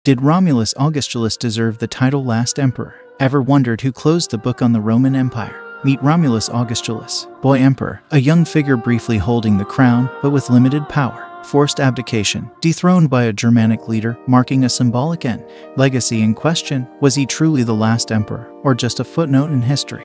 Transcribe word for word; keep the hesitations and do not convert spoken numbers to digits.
Did Romulus Augustulus deserve the title last emperor? Ever wondered who closed the book on the Roman Empire? Meet Romulus Augustulus, boy emperor, a young figure briefly holding the crown, but with limited power. Forced abdication, dethroned by a Germanic leader, marking a symbolic end. Legacy in question: was he truly the last emperor, or just a footnote in history?